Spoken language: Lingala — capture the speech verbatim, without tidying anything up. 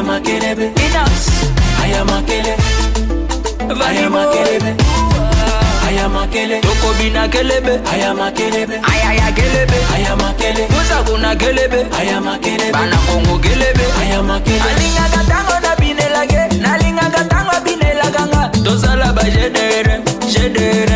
makelebe. Inox. I am a kele. I am a kelebe. I am a kele. Toko bina kelebe. I am a kelebe. Ayaya kelebe. I am a kele. Musa kuna kelebe. I am a kelebe. Bana kongo kelebe. I am a kele. Alinga katango na binelage. Nalinga katango binelaganga. Dosala ba jedere, jedere.